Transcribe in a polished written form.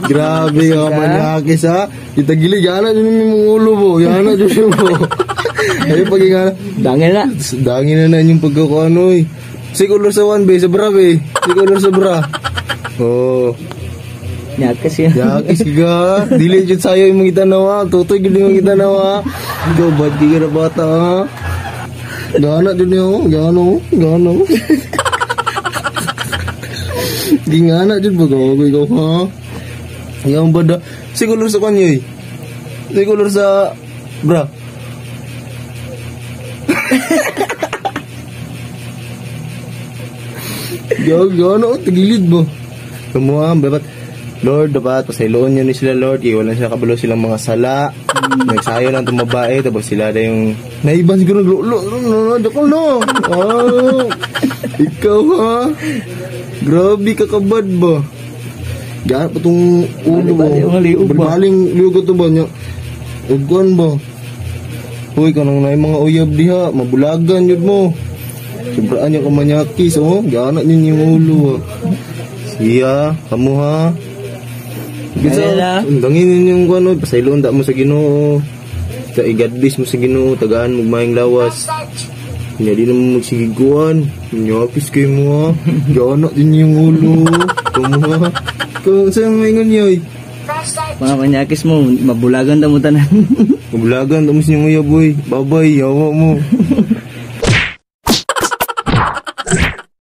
Grabe ka manyakis ha. Kita gili, yana dyan yung ulo mo. Yana dyan mo. Ay, pagigana. Dangin na. Dangin na yung pagkakano eh. Si color sa one be, sa bra be. Si color sa bra. Oh. Nyakis yun. Nyakis ka. Dili dyan sa'yo yung mga itanawa. Tutoy gili yung mga itanawa. Ikaw, ba't di ka na bata ha? Gana dyan yun. Gana. Gingana dyan ba ikaw ha? Yang bada. Si color sa kanyo eh. Si color sa bra. Gano, tagilid mo. Kumuha, dapat, Lord, dapat pasailoon nyo ni sila, Lord. Wala siya kabalo silang mga sala. Nagsayo lang itong babae, tapos sila na yung... Naiban siguro, dakol no. Ikaw ha. Grabe ka kabad ba? Gana pa itong ulo mo. Berbaling liugot to ba niya? Ugwan ba? Uy, kanang na yung mga uyab diha. Mabulagan yun mo. Sobraan niya kamanyakis, oh. Gana niya yung ulo, oh. Siya, kamu ha. Bisa, undangin yung ano, pasailoon da mo sa Ginoo. Igadlis mo sa Ginoo, tagaan mo mayang lawas. Kanya di naman magsigiguan. Nyakis kayo mo ha. Gana din yung ulo. Kamu ha. Kung saan maingon niyo, eh. Mga panyakis mo, mabulagan daw mo tanan. Mabulagan, tamis niyo mo ya boy. Babay, yawa mo.